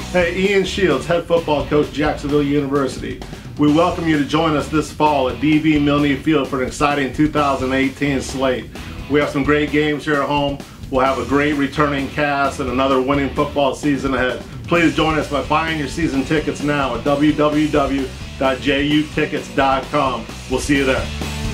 Hey, Ian Shields, head football coach, Jacksonville University. We welcome you to join us this fall at DV Milne Field for an exciting 2018 slate. We have some great games here at home. We'll have a great returning cast and another winning football season ahead. Please join us by buying your season tickets now at www.jutickets.com. We'll see you there.